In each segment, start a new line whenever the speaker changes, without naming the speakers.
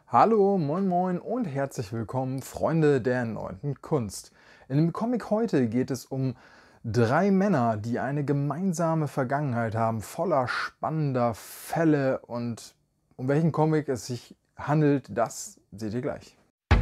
Hallo, moin moin und herzlich willkommen, Freunde der neunten Kunst. In dem Comic heute geht es um drei Männer, die eine gemeinsame Vergangenheit haben, voller spannender Fälle, und um welchen Comic es sich handelt, das seht ihr gleich.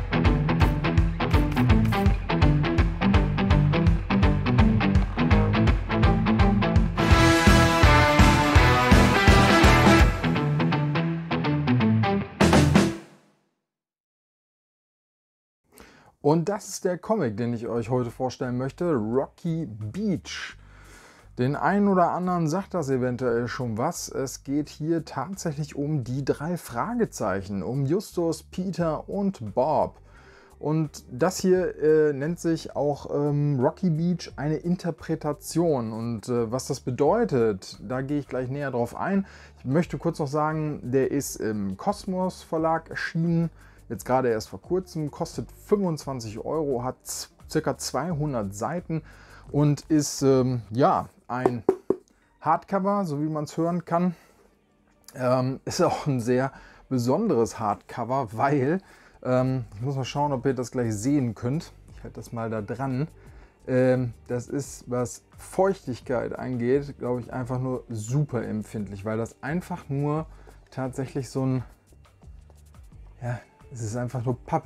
Und das ist der Comic, den ich euch heute vorstellen möchte, Rocky Beach. Den einen oder anderen sagt das eventuell schon was. Es geht hier tatsächlich um die drei Fragezeichen, um Justus, Peter und Bob. Und das hier nennt sich auch Rocky Beach, eine Interpretation. Und was das bedeutet, da gehe ich gleich näher drauf ein. Ich möchte kurz noch sagen, der ist im Kosmos Verlag erschienen. Jetzt gerade erst vor kurzem, kostet 25 €, hat ca. 200 Seiten und ist ja ein Hardcover, so wie man es hören kann. Ist auch ein sehr besonderes Hardcover, weil, ich muss mal schauen, ob ihr das gleich sehen könnt. Ich halte das mal da dran. Das ist, was Feuchtigkeit angeht, glaube ich, einfach nur super empfindlich, weil das einfach nur tatsächlich so ein, ja, es ist einfach nur Pappe.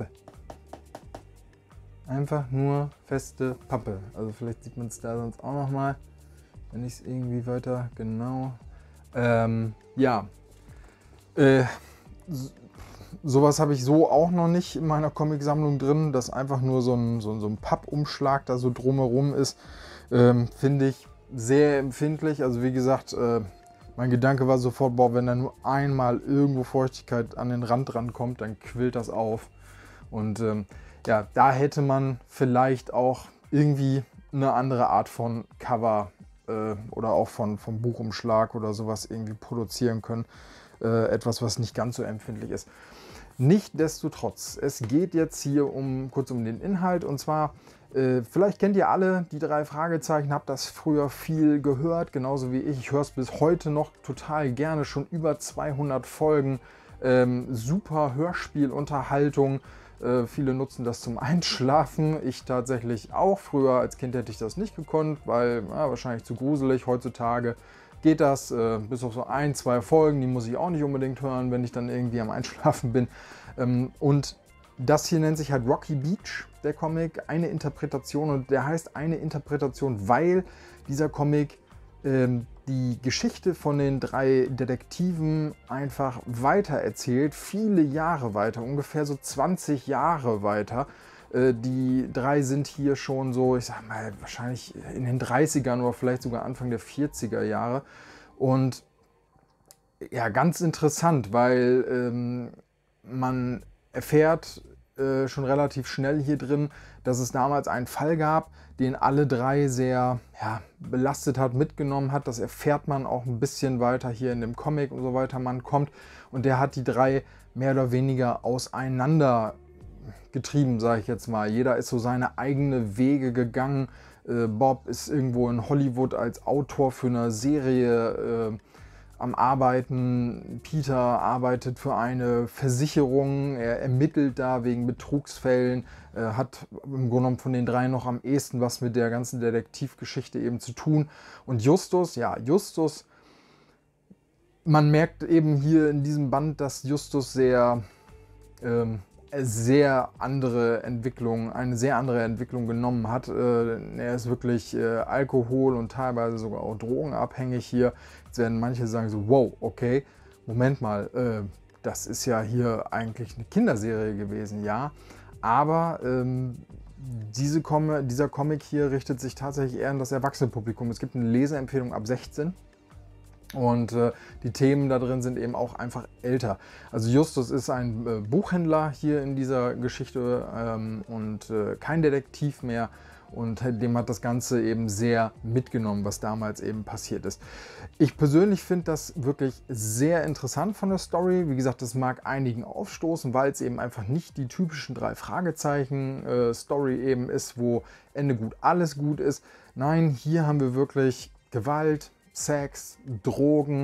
Einfach nur feste Pappe. Also vielleicht sieht man es da sonst auch noch mal, wenn ich es irgendwie weiter genau. Ja, sowas habe ich so auch noch nicht in meiner Comicsammlung drin, dass einfach nur so ein Pappumschlag da so drumherum ist. Finde ich sehr empfindlich. Also wie gesagt, mein Gedanke war sofort, boah, wenn da nur einmal irgendwo Feuchtigkeit an den Rand rankommt, dann quillt das auf. Und ja, da hätte man vielleicht auch irgendwie eine andere Art von Cover oder auch vom Buchumschlag oder sowas irgendwie produzieren können. Etwas, was nicht ganz so empfindlich ist. Nichtsdestotrotz, es geht jetzt hier kurz um den Inhalt, und zwar, vielleicht kennt ihr alle die drei Fragezeichen, habt das früher viel gehört, genauso wie ich. Ich höre es bis heute noch total gerne, schon über 200 Folgen. Super Hörspielunterhaltung. Viele nutzen das zum Einschlafen. Ich tatsächlich auch. Früher als Kind hätte ich das nicht gekonnt, weil wahrscheinlich zu gruselig. Heutzutage geht das, bis auf so ein, zwei Folgen, die muss ich auch nicht unbedingt hören, wenn ich dann irgendwie am Einschlafen bin. Und das hier nennt sich halt Rocky Beach, der Comic, eine Interpretation, und der heißt eine Interpretation, weil dieser Comic die Geschichte von den drei Detektiven einfach weiter erzählt, viele Jahre weiter, ungefähr so 20 Jahre weiter. Die drei sind hier schon so, ich sag mal, wahrscheinlich in den 30ern oder vielleicht sogar Anfang der 40er Jahre. Und ja, ganz interessant, weil man erfährt schon relativ schnell hier drin, dass es damals einen Fall gab, den alle drei sehr belastet hat, mitgenommen hat. Das erfährt man auch ein bisschen weiter hier in dem Comic, und so weiter man kommt. Und der hat die drei mehr oder weniger auseinander getrieben, sage ich jetzt mal. Jeder ist so seine eigene Wege gegangen. Bob ist irgendwo in Hollywood als Autor für eine Serie am Arbeiten. Peter arbeitet für eine Versicherung, er ermittelt da wegen Betrugsfällen, hat im Grunde genommen von den drei noch am ehesten was mit der ganzen Detektivgeschichte eben zu tun. Und Justus, ja, Justus, man merkt eben hier in diesem Band, dass Justus eine sehr andere Entwicklung genommen hat. Er ist wirklich Alkohol- und teilweise sogar auch drogenabhängig hier. Jetzt werden manche sagen so, wow, okay, Moment mal, das ist ja hier eigentlich eine Kinderserie gewesen, ja. Aber dieser Comic hier richtet sich tatsächlich eher an das Erwachsene-Publikum. Es gibt eine Leseempfehlung ab 16. Und die Themen da drin sind eben auch einfach älter. Also Justus ist ein Buchhändler hier in dieser Geschichte und kein Detektiv mehr. Und dem hat das Ganze eben sehr mitgenommen, was damals eben passiert ist. Ich persönlich finde das wirklich sehr interessant von der Story. Wie gesagt, das mag einigen aufstoßen, weil es eben einfach nicht die typischen drei Fragezeichen Story eben ist, wo Ende gut, alles gut ist. Nein, hier haben wir wirklich Gewalt, Sex, Drogen,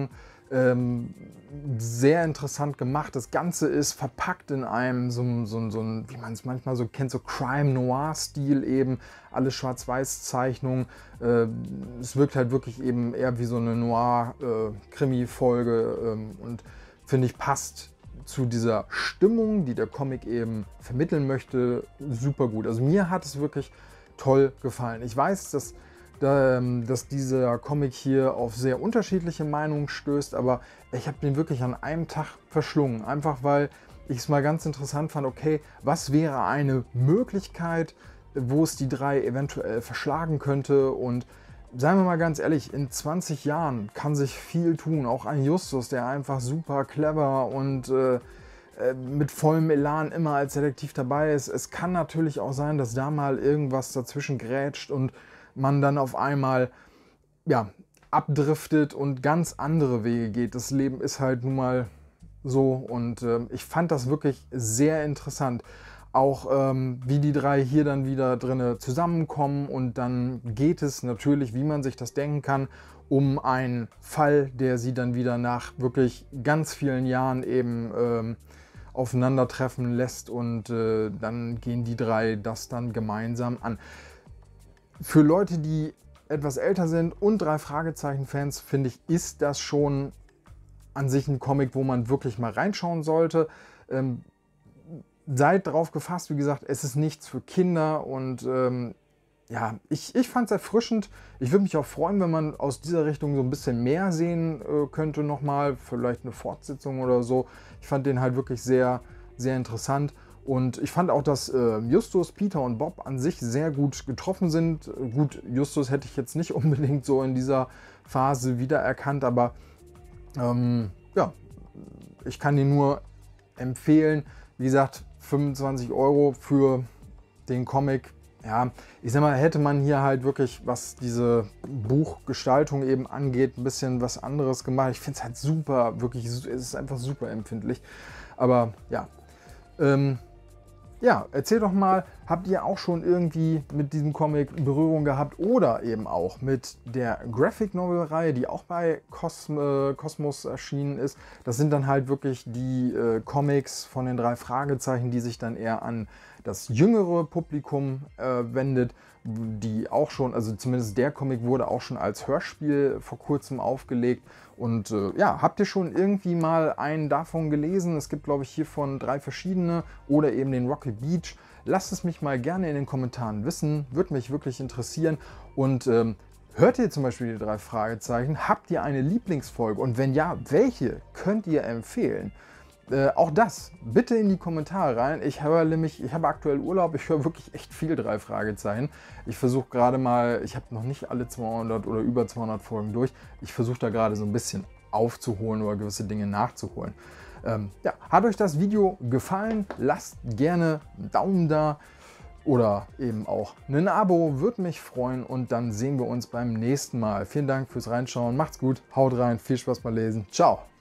Sehr interessant gemacht. Das Ganze ist verpackt in einem so ein, wie man es manchmal so kennt, so Crime-Noir-Stil eben. Alles Schwarz-Weiß-Zeichnungen. Es wirkt halt wirklich eben eher wie so eine Noir-Krimi-Folge und finde ich passt zu dieser Stimmung, die der Comic eben vermitteln möchte, super gut. Also mir hat es wirklich toll gefallen. Ich weiß, dass dieser Comic hier auf sehr unterschiedliche Meinungen stößt, aber ich habe den wirklich an einem Tag verschlungen. Einfach weil ich es mal ganz interessant fand, okay, was wäre eine Möglichkeit, wo es die drei eventuell verschlagen könnte, und seien wir mal ganz ehrlich, in 20 Jahren kann sich viel tun. Auch ein Justus, der einfach super clever und mit vollem Elan immer als Detektiv dabei ist. Es kann natürlich auch sein, dass da mal irgendwas dazwischen grätscht und man dann auf einmal ja, abdriftet und ganz andere Wege geht. Das Leben ist halt nun mal so, und ich fand das wirklich sehr interessant. Auch wie die drei hier dann wieder drinne zusammenkommen, und dann geht es natürlich, wie man sich das denken kann, um einen Fall, der sie dann wieder nach wirklich ganz vielen Jahren eben aufeinandertreffen lässt, und dann gehen die drei das dann gemeinsam an. Für Leute, die etwas älter sind und drei Fragezeichen-Fans, finde ich, ist das schon an sich ein Comic, wo man wirklich mal reinschauen sollte. Seid drauf gefasst, wie gesagt, es ist nichts für Kinder, und ja, ich fand es erfrischend. Ich würde mich auch freuen, wenn man aus dieser Richtung so ein bisschen mehr sehen könnte nochmal, vielleicht eine Fortsetzung oder so. Ich fand den halt wirklich sehr, sehr interessant. Und ich fand auch, dass Justus, Peter und Bob an sich sehr gut getroffen sind. Gut, Justus hätte ich jetzt nicht unbedingt so in dieser Phase wiedererkannt, aber ja, ich kann ihn nur empfehlen. Wie gesagt, 25 € für den Comic. Ja, ich sag mal, hätte man hier halt wirklich, was diese Buchgestaltung eben angeht, ein bisschen was anderes gemacht. Ich finde es halt super, wirklich, es ist einfach super empfindlich. Aber ja, ja, erzählt doch mal, habt ihr auch schon irgendwie mit diesem Comic Berührung gehabt oder eben auch mit der Graphic Novel Reihe, die auch bei Kosmos erschienen ist. Das sind dann halt wirklich die Comics von den drei Fragezeichen, die sich dann eher an das jüngere Publikum wendet, die auch schon, also zumindest der Comic wurde auch schon als Hörspiel vor kurzem aufgelegt. Und ja, habt ihr schon irgendwie mal einen davon gelesen? Es gibt, glaube ich, hiervon 3 verschiedene oder eben den Rocky Beach. Lasst es mich mal gerne in den Kommentaren wissen, würde mich wirklich interessieren. Und hört ihr zum Beispiel die 3 Fragezeichen? Habt ihr eine Lieblingsfolge? Und wenn ja, welche könnt ihr empfehlen? Auch das bitte in die Kommentare rein. Ich habe aktuell Urlaub, ich höre wirklich echt viel 3 Fragezeichen. Ich versuche gerade mal, ich habe noch nicht alle 200 oder über 200 Folgen durch. Ich versuche da gerade so ein bisschen aufzuholen oder gewisse Dinge nachzuholen. Ja, hat euch das Video gefallen? Lasst gerne einen Daumen da oder eben auch ein Abo, würde mich freuen, und dann sehen wir uns beim nächsten Mal. Vielen Dank fürs Reinschauen, macht's gut, haut rein, viel Spaß beim Lesen, ciao!